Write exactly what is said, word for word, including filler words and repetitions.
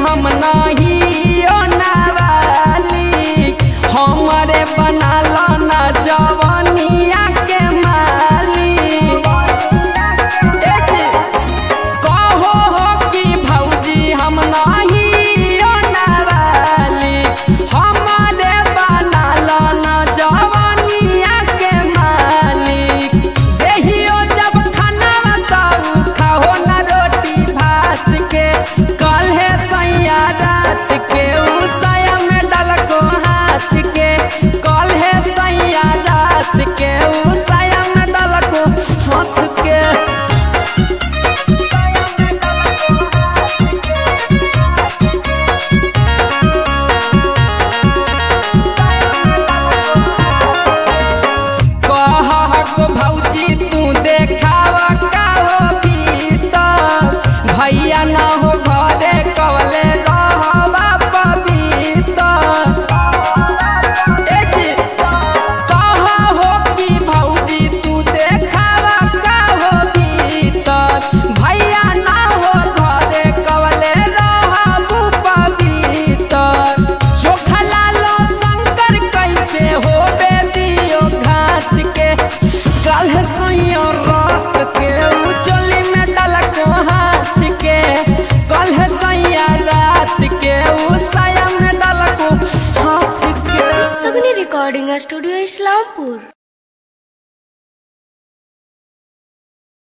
हम नहीं नाबालिग, हमारे बनाला ना जवानिया के मालिक। कहो हो कि भौजी हम नहीं नाबालिग, हमारे बनाला ना जवानिया के मालिक। देहियो जब खाना बताऊ खाओ ना रोटी भात के, कल है सैया रात के उसाया में डलको हाथ के, कल है सैया रात के उसाया में डलको हाथ के। कहो भौजी तू देखावा का हो भीतर, भैया ना हो घरे कवले रहबा पवित्र। कहो हो कि भौजी तू देखावा का हो भीतर, भैया ना हो घरे कवले रहबू पवित्र। चोखा लालो शंकर कैसे हो बेदियो घाट के, कल है सैया रात के उचली में डलको हाथ के, कल है सैया रात के उसाया में डलको हाथ के। सगनी रिकॉर्डिंग स्टूडियो इस्लामपुर।